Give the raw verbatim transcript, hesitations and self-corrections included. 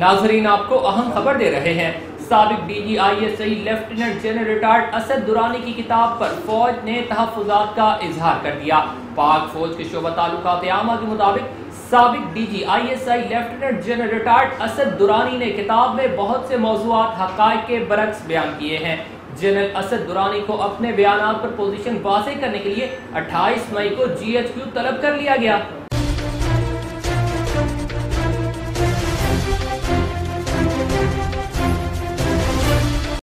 नाजरीन, आपको अहम खबर दे रहे हैं। साबिक D G I S I lieutenant general retired Asad Durrani की किताब पर फौज ने तहफ़्फ़ुज़ात का इजहार कर दिया। पाक फौज के शोबा ताल्लुकात आमा के मुताबिक साबिक D G I S I lieutenant general retired Asad Durrani ने किताब में बहुत से मौज़ूआत हक़ाइक़ के बरक्स बयान किए हैं। जनरल असद दुरानी को अपने बयानात पर पोजीशन वाज़ेह करने के लिए अट्ठाईस मई को जी एच क्यू तलब कर लिया गया।